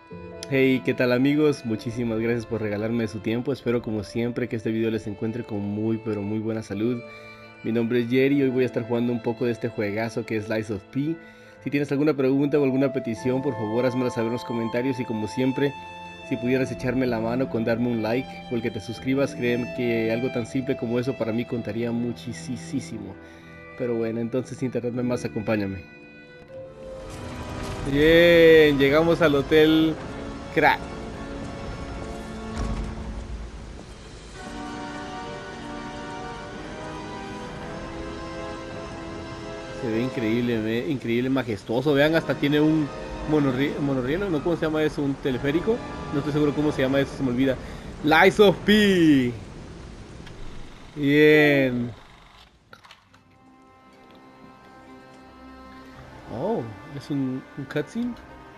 Hey, ¿qué tal amigos? Muchísimas gracias por regalarme su tiempo. Espero como siempre que este video les encuentre con muy pero muy buena salud. Mi nombre es Jerry y hoy voy a estar jugando un poco de este juegazo que es Lies of P. Si tienes alguna pregunta o alguna petición, por favor házmela saber en los comentarios y como siempre, si pudieras echarme la mano con darme un like o el que te suscribas, créeme que algo tan simple como eso para mí contaría muchísimo. Pero bueno, entonces sin tardarme más, acompáñame. Bien, llegamos al hotel Crack. Se ve increíble, increíble, majestuoso. Vean, hasta tiene un monorrielo, ¿no? ¿Cómo se llama eso? Un teleférico. No estoy seguro cómo se llama eso, se me olvida. Lies of P. Bien. Oh, es un cutscene.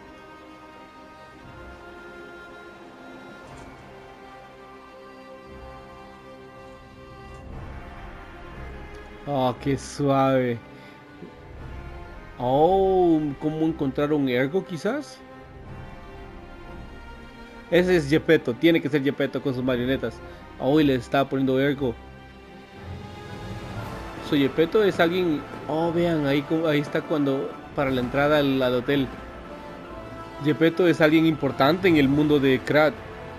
Oh, qué suave. Oh, ¿cómo encontrar un ergo quizás? Ese es Gepetto, tiene que ser Gepetto con sus marionetas. Oh, y le está poniendo ergo. So, Gepetto es alguien. Oh, vean, ahí está cuando. Para la entrada al hotel. Gepetto es alguien importante en el mundo de Krat.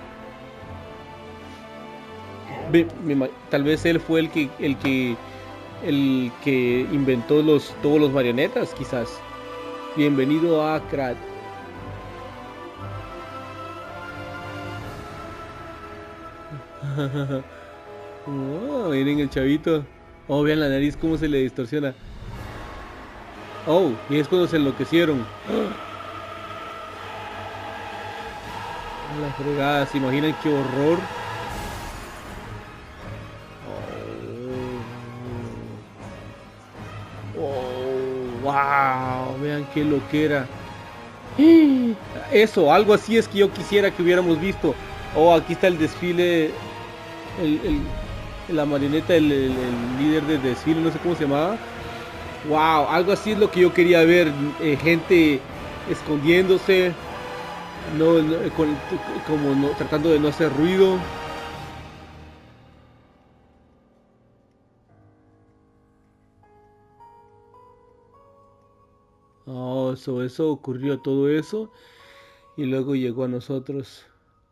Tal vez él fue el que inventó todos los marionetas, quizás. Bienvenido a Krat. Oh, miren el chavito. Oh, vean la nariz cómo se le distorsiona. Oh, y es cuando se enloquecieron. La fregada, ¿se imaginan qué horror? Oh, wow, vean qué loquera. Eso, algo así es que yo quisiera que hubiéramos visto. Oh, aquí está el desfile, la marioneta, el líder de desfile, no sé cómo se llamaba. Wow, algo así es lo que yo quería ver. Gente escondiéndose, como tratando de no hacer ruido. Oh, eso ocurrió todo eso y luego llegó a nosotros.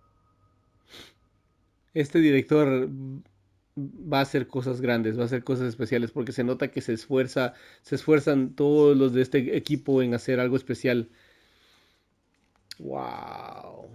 Este director va a hacer cosas grandes, va a hacer cosas especiales porque se nota que se esfuerzan todos los de este equipo en hacer algo especial. Wow.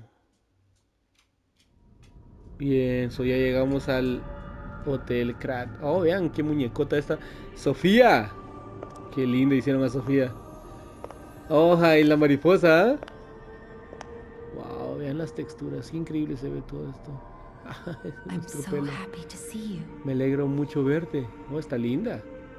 Bien, ya llegamos al Hotel Krat. Oh, vean qué muñecota esta. Sofía. Qué linda hicieron a Sofía. Oh, y la mariposa. ¿Eh? Wow, vean las texturas. Qué increíble se ve todo esto. Es nuestro pelo. Me alegro mucho verte. Oh, está linda.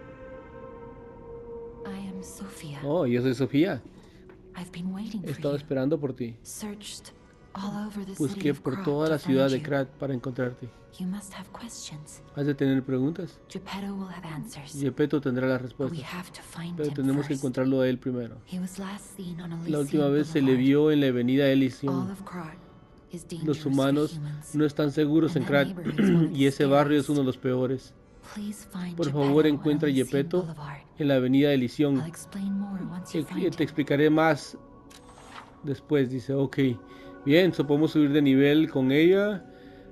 Oh, yo soy Sofía. He estado esperando por ti. Busqué por toda la ciudad de Krat para encontrarte. Has de tener preguntas. Gepetto tendrá las respuestas. Pero tenemos que encontrarlo a él primero. La última vez se le vio en la avenida Elysium. Los humanos no están seguros en Krat y ese barrio es uno de los peores. Por favor, encuentra a Gepetto en la avenida Elysium. Te explicaré más después, dice. Ok. Bien, podemos subir de nivel con ella.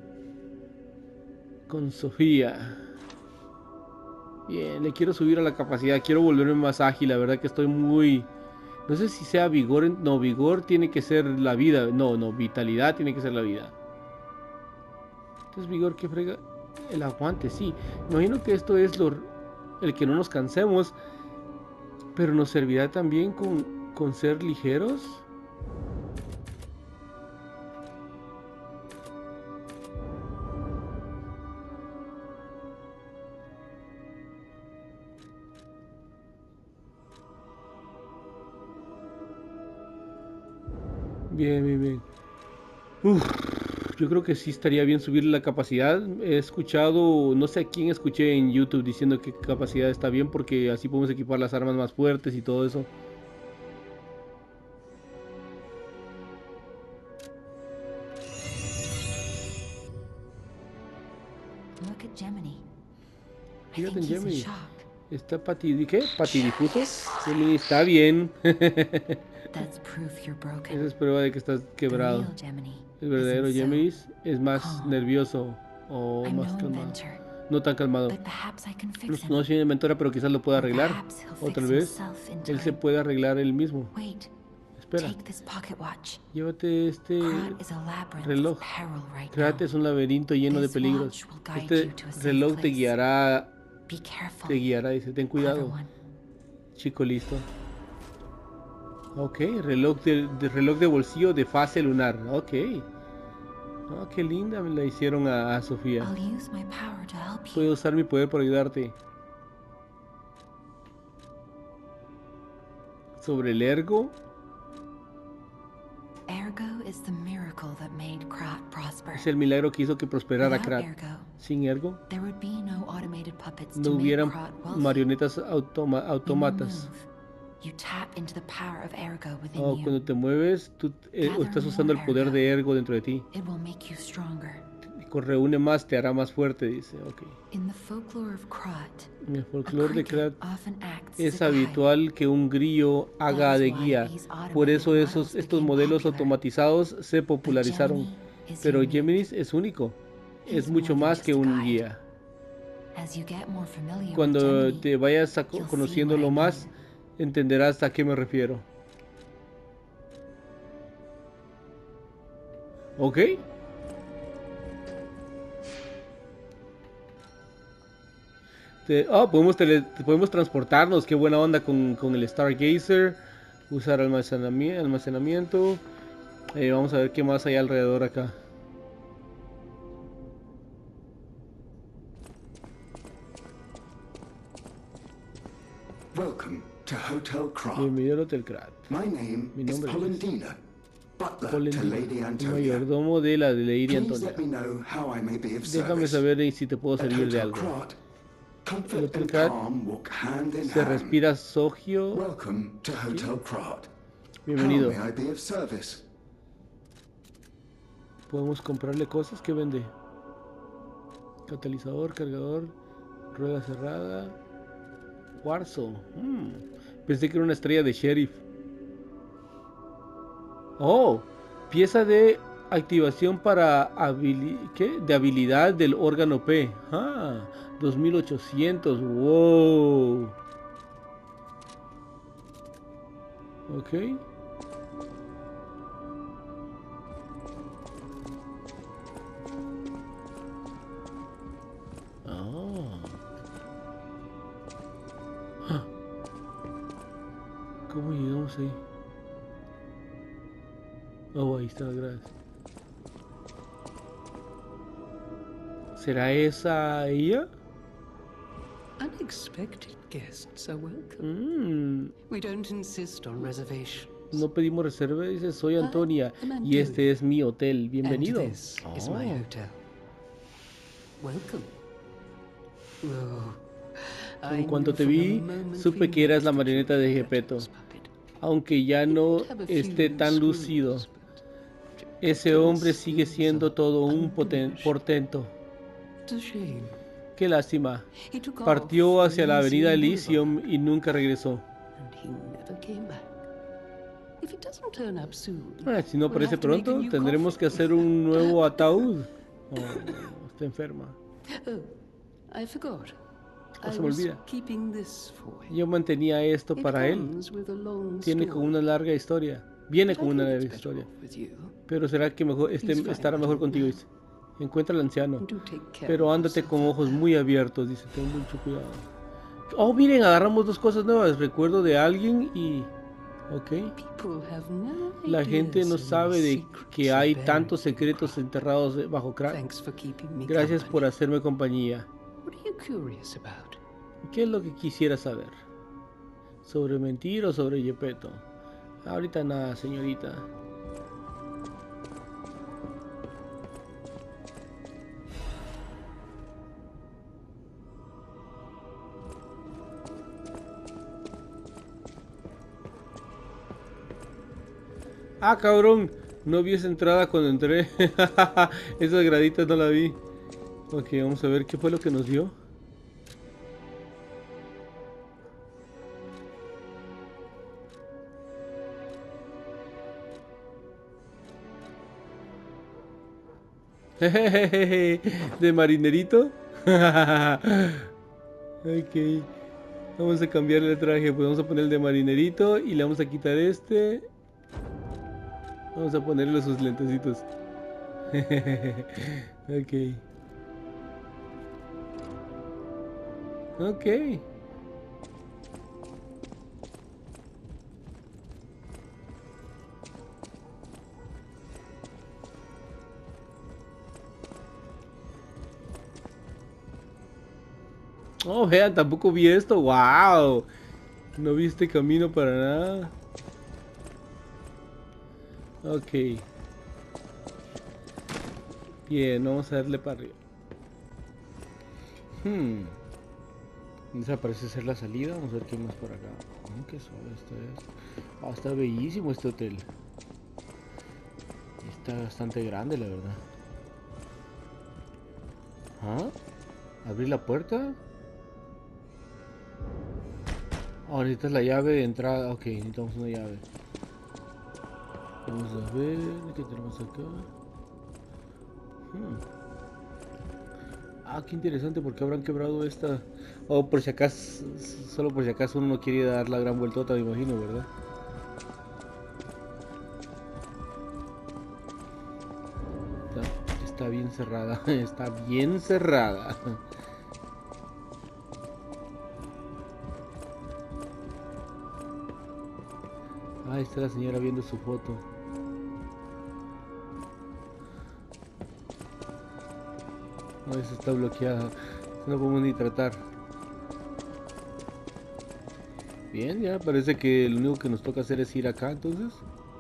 Con Sofía. Bien, le quiero subir a la capacidad. Quiero volverme más ágil. La verdad que estoy muy... No sé si sea vigor. No, vigor tiene que ser la vida. No, vitalidad tiene que ser la vida. Entonces, vigor, ¿qué frega? El aguante, sí. Imagino que esto es el que no nos cansemos. Pero nos servirá también con ser ligeros. Bien. Uf, yo creo que sí estaría bien subirle la capacidad. He escuchado, no sé a quién escuché en YouTube diciendo que capacidad está bien porque así podemos equipar las armas más fuertes y todo eso. Fíjate en Gemini. ¿Está ¿qué? ¿Patidifuso? Gemini está bien. Esa es prueba de que estás quebrado. El verdadero Gemini es más nervioso o más calmado. No tan calmado. No soy una inventora, pero quizás lo pueda arreglar. O tal vez él se puede arreglar él mismo. Espera. Llévate este reloj. Krat es un laberinto lleno de peligros. Este reloj te guiará. Dice, ten cuidado. Chico listo. Ok, reloj de bolsillo de fase lunar. Ok. Oh, qué linda me la hicieron a Sofía. Puedo usar mi poder para ayudarte. Sobre el ergo. Es el milagro que hizo que prosperara Krat. Sin ergo, no hubieran marionetas autómatas. Cuando te mueves, tú estás usando el poder de ergo dentro de ti. Reúne más, te hará más fuerte, dice. Okay. En el folclore de Krat es habitual que un grillo haga de guía. Por eso estos modelos automatizados se popularizaron. Pero Geminis es único. Es mucho más que un guía. Cuando te vayas conociéndolo más, entenderás a qué me refiero. ¿Ok? Podemos transportarnos. Qué buena onda con el Stargazer. Usar almacenamiento. Vamos a ver qué más hay alrededor acá. Bienvenido al Hotel Krat. Mi nombre es Polendina, mayordomo de la de Lady Antonia. Déjame saber si te puedo servir de algo. El Hotel Krat se respira sogio. Bienvenido. Podemos comprarle cosas que vende. Catalizador, cargador, rueda cerrada. Cuarzo. Pensé que era una estrella de sheriff. Oh, pieza de activación para de habilidad del órgano P. 2800. Wow. Ok. ¿Cómo llegamos ahí? Oh, ahí está la gradas. ¿Será esa ella? Unexpected guests are welcome. We don't insist on reservation. No pedimos reserva, dice, soy Antonia y este es mi hotel. Bienvenido. This is my hotel. Welcome. En cuanto te vi, supe que eras la marioneta de Geppetto. Aunque ya no esté tan lúcido, ese hombre sigue siendo todo un portento. Qué lástima. Partió hacia la avenida Elysium y nunca regresó. Si no aparece pronto, tendremos que hacer un nuevo ataúd. Oh, está enferma. Se me olvida. Yo mantenía esto para él. Tiene como una larga historia. Viene con una larga historia. Pero será que estará mejor contigo, dice. Encuentra al anciano. Pero ándate con ojos muy abiertos, dice. Ten mucho cuidado. Oh, miren, agarramos dos cosas nuevas. Recuerdo de alguien y... Ok. La gente no sabe de que hay tantos secretos enterrados bajo Krat. Gracias por hacerme compañía. ¿Qué es lo que quisiera saber? ¿Sobre mentir o sobre Geppetto? Ahorita nada, señorita. Ah, cabrón, no vi esa entrada cuando entré. Esas graditas no la vi. Ok, vamos a ver qué fue lo que nos dio. De marinerito. Ok. Vamos a cambiarle el traje. Pues vamos a poner el de marinerito y le vamos a quitar este. Vamos a ponerle sus lentecitos. Ok. Ok. Oh, vean, tampoco vi esto. Wow. No vi este camino para nada. Ok. Bien, vamos a darle para arriba. Esa parece ser la salida. Vamos a ver qué más por acá. Oh, qué suave esto es. Ah, está bellísimo este hotel. Está bastante grande, la verdad. ¿Ah? ¿Abrir la puerta? Oh, necesitas la llave de entrada. Ok, necesitamos una llave. Vamos a ver qué tenemos acá. Ah, qué interesante, porque habrán quebrado esta. Oh, por si acaso, solo por si acaso uno no quiere dar la gran vueltota, me imagino, ¿verdad? Está bien cerrada, está bien cerrada. Ahí está la señora viendo su foto. No, esa está bloqueada. No podemos ni tratar. Bien, ya parece que lo único que nos toca hacer es ir acá, entonces.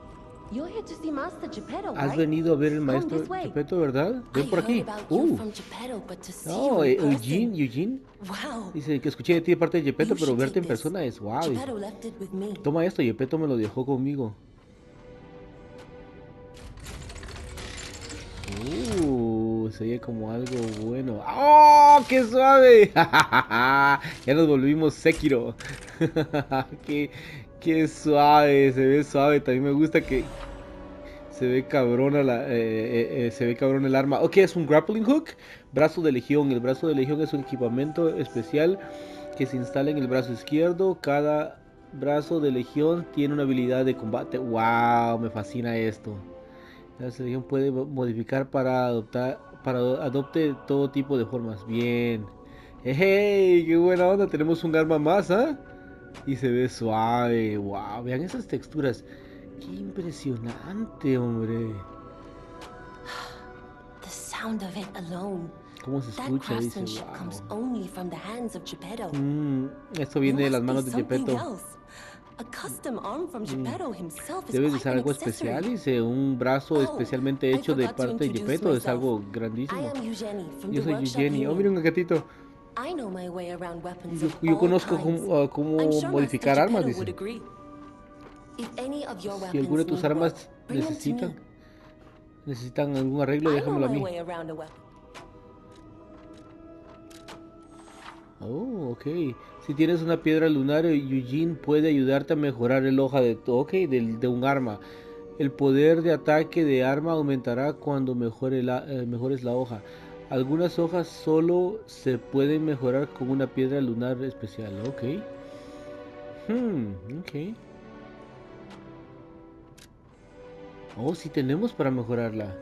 Has venido a ver el maestro Geppetto, ¿verdad? Ven por aquí. No, Eugene. Dice que escuché de ti de parte de Geppetto, pero verte en persona es wow. Dice, toma esto, Geppetto me lo dejó conmigo. Se oye como algo bueno. ¡Oh, qué suave! Ya nos volvimos Sekiro. Qué suave, se ve suave. También me gusta que se ve cabrona se ve cabrón el arma. Ok, es un grappling hook. Brazo de legión. El brazo de legión es un equipamiento especial que se instala en el brazo izquierdo. Cada brazo de legión tiene una habilidad de combate. Wow, me fascina esto. La selección puede modificar para adopte todo tipo de formas. Bien. ¡Hey! ¡Qué buena onda! Tenemos un arma más, ¿ah? Y se ve suave. ¡Wow! Vean esas texturas. ¡Qué impresionante, hombre! ¿Cómo se escucha? Dice, wow. Esto viene de las manos de Geppetto. Debes de ser algo especial, dice, un brazo especialmente hecho de parte de Geppetto, es algo grandísimo. Yo soy Eugenie. Oh, mira un gatito. Yo conozco cómo modificar armas, dice. Si alguna de tus armas necesitan algún arreglo, déjamelo a mí. Oh, ok. Si tienes una piedra lunar, Eugene puede ayudarte a mejorar el hoja de toque de un arma. El poder de ataque de arma aumentará cuando mejores la hoja. Algunas hojas solo se pueden mejorar con una piedra lunar especial. Ok. Ok. Oh, sí tenemos para mejorarla.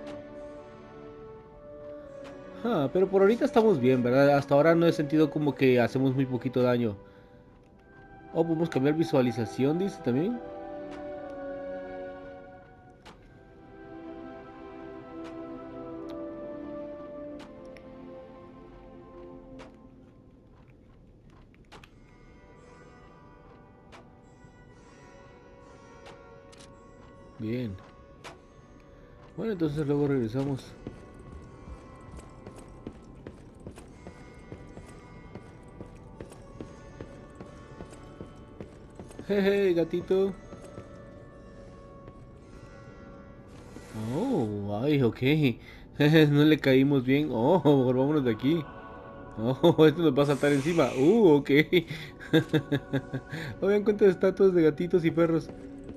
Pero por ahorita estamos bien, ¿verdad? Hasta ahora no he sentido como que hacemos muy poquito daño. Oh, podemos cambiar visualización, dice también. Bien. Bueno, entonces luego regresamos. Jeje, gatito. Oh, ay, ok. No le caímos bien. Oh, mejor vámonos de aquí. Oh, esto nos va a saltar encima. Ok. Oh, vean cuántas estatuas de gatitos y perros.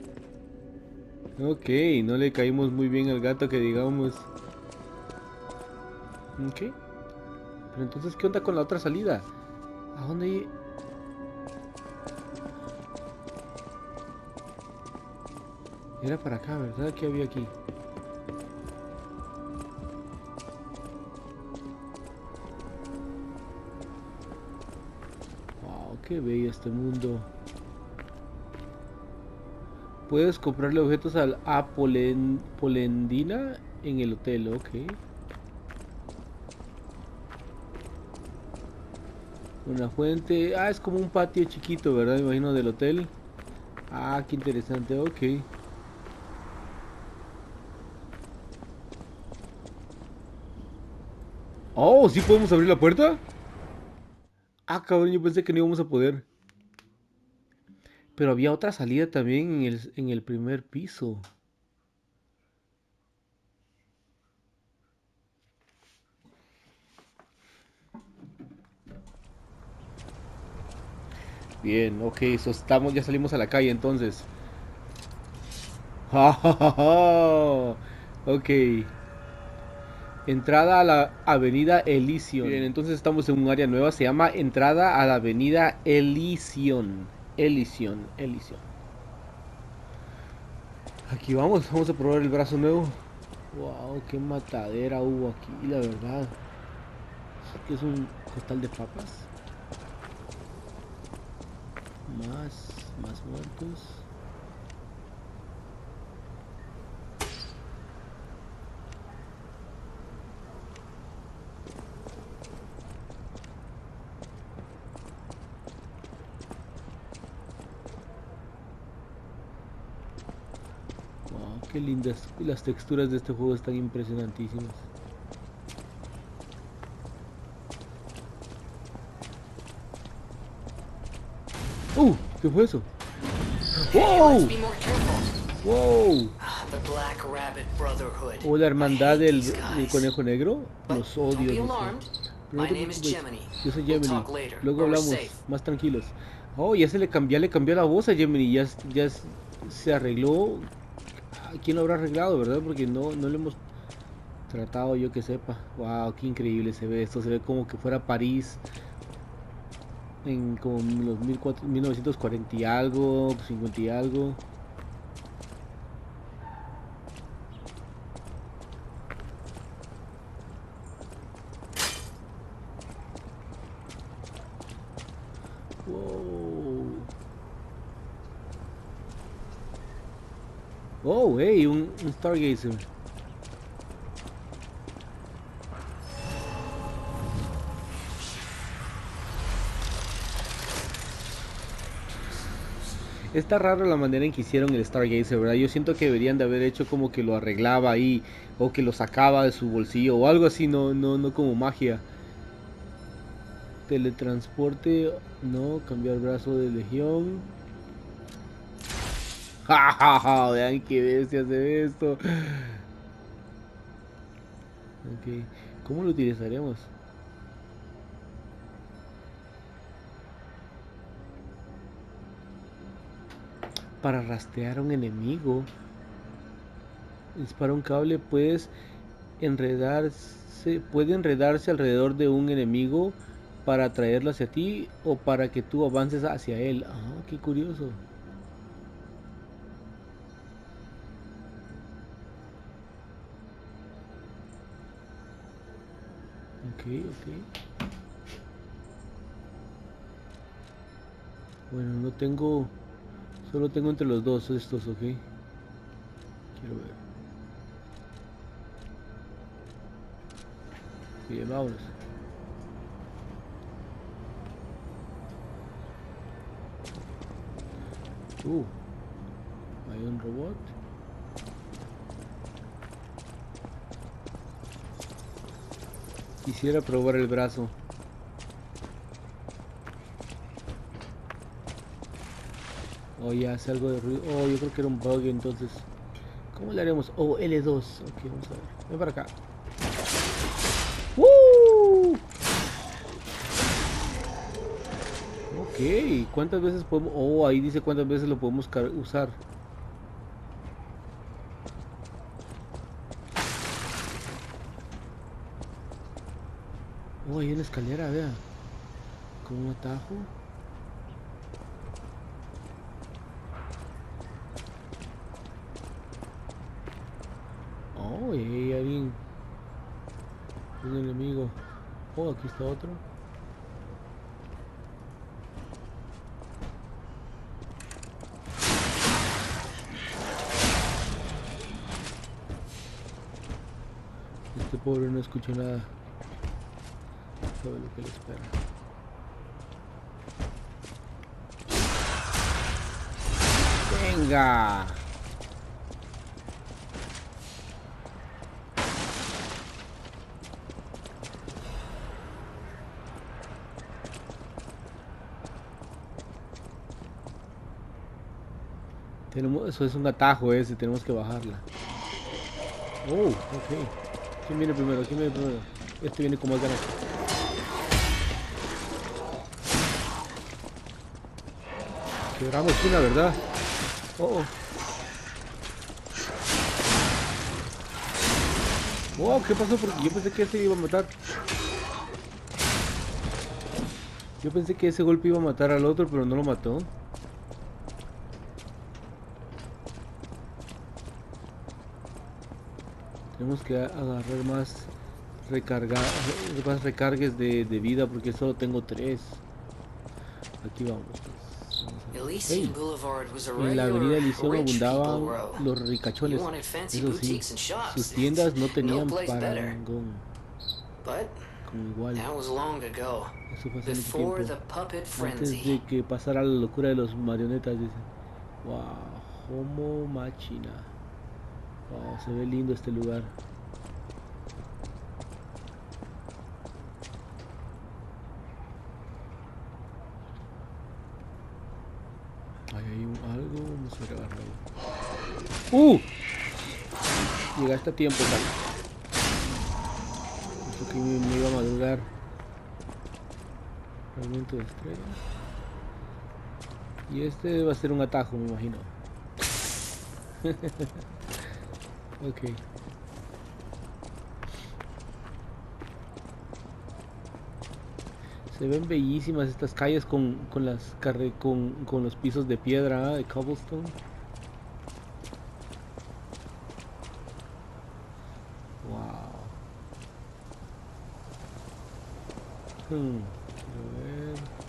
Ok, no le caímos muy bien al gato que digamos. Ok. Pero entonces, ¿qué onda con la otra salida? ¿A dónde? Era para acá, ¿verdad? ¿Qué había aquí? Wow, qué bello este mundo. Puedes comprarle objetos a Polendina en el hotel, ok. Una fuente. Ah, es como un patio chiquito, ¿verdad? Me imagino del hotel. Ah, qué interesante, ok. Oh, ¿sí podemos abrir la puerta? Ah, cabrón, yo pensé que no íbamos a poder. Pero había otra salida también en el primer piso. Bien, ok, so estamos, ya salimos a la calle entonces. Ok. Entrada a la avenida Elysion. Bien, entonces estamos en un área nueva. Se llama Entrada a la avenida Elysion. Elysion. Aquí vamos a probar el brazo nuevo. Wow, qué matadera hubo aquí, la verdad. ¿Qué es un costal de papas? Más muertos. Wow, qué lindas. Las texturas de este juego están impresionantísimas. ¿Qué fue eso? ¡Wow! ¡Wow! O la hermandad del conejo negro. Los odio. Pero no te preocupes. Yo soy Gemini. Luego hablamos, más tranquilos. Oh, ya le cambió la voz a Gemini. Ya se arregló. ¿Quién lo habrá arreglado, verdad? Porque no lo hemos tratado, yo que sepa. Wow, qué increíble se ve esto. Se ve como que fuera París en como los 1940 y algo, 50 y algo. Wow. Oh, hey, un Stargazer. Está raro la manera en que hicieron el Stargazer, ¿verdad? Yo siento que deberían de haber hecho como que lo arreglaba ahí, o que lo sacaba de su bolsillo, o algo así, no como magia. Teletransporte, no, cambiar brazo de legión. ¡Ja! Vean qué bestia se ve esto. Ok, ¿cómo lo utilizaremos? Para rastrear a un enemigo. Dispara un cable, puede enredarse alrededor de un enemigo para atraerlo hacia ti o para que tú avances hacia él. Ah, qué curioso. Ok. Bueno, no tengo, solo tengo entre los dos estos, ok. Quiero ver. Bien, vámonos. Hay un robot. Quisiera probar el brazo. Oh, ya hace algo de ruido. Oh, yo creo que era un bug entonces. ¿Cómo le haremos? Oh, L2. Ok, vamos a ver. Ven para acá. Ok, ¿cuántas veces podemos? Oh, ahí dice cuántas veces lo podemos usar. Oh, hay una escalera, vea. Con un atajo. Oh, y ahí hay alguien. Un enemigo. Oh, aquí está otro. Este pobre no escuchó nada. Sabe lo que le espera. ¡Venga! Eso es un atajo ese, tenemos que bajarla. Oh, ok. ¿Quién viene primero? ¿Quién viene primero? Este viene con más ganas. Quebramos una, ¿verdad? Oh, oh. Wow, ¿qué pasó? Porque yo pensé que ese iba a matar. Yo pensé que ese golpe iba a matar al otro, pero no lo mató. Tenemos que agarrar más recargues de vida porque solo tengo 3. Aquí vamos. Hey. En la avenida Elysium abundaban los ricachones. Eso sí, sus tiendas no tenían parangón. Como igual. Eso fue hace mucho tiempo. Antes de que pasara la locura de los marionetas, dicen. Wow, Homo Machina. Wow, se ve lindo este lugar. Ahí hay algo, vamos a grabarlo ahí. Llegaste a tiempo, tal. Esto que me iba a madrugar. Fragmento de estrella. Y este va a ser un atajo, me imagino. Ok. Se ven bellísimas estas calles con los pisos de piedra, de cobblestone. Wow. Quiero ver.